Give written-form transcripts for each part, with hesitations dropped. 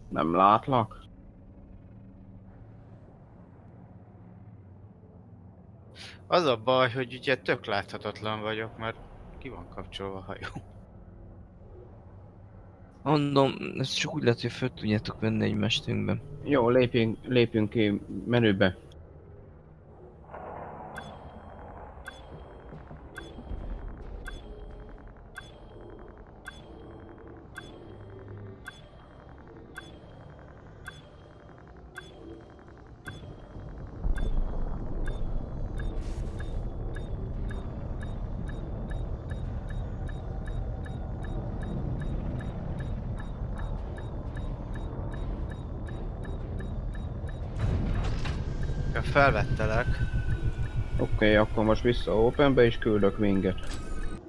Nem látlak. Az a baj, hogy ugye tök láthatatlan vagyok, mert ki van kapcsolva a hajó. Mondom, ez csak úgy lehet, hogy föl tudjátok venni egy mestünkben. Jó, lépjünk ki menübe. Felvettelek. Oké, akkor most vissza Openbe és küldök winget.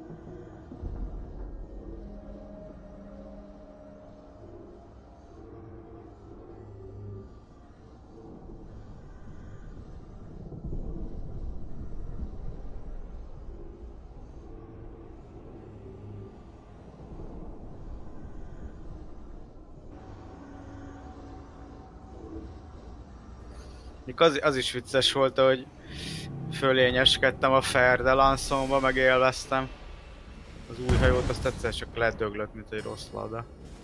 Az is vicces volt, hogy fölényeskedtem a Ferdelanszomba, meg élveztem. Az új hajót azt egyszer csak ledöglött, mint egy rossz lada.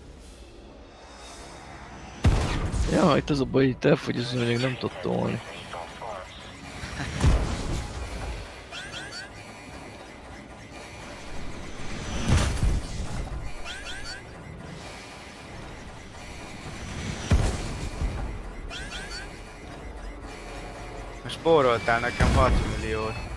Ja, itt az a baj, itt elfogy az anyag, nem tud tolni. Most spóroltál nekem 6 milliót.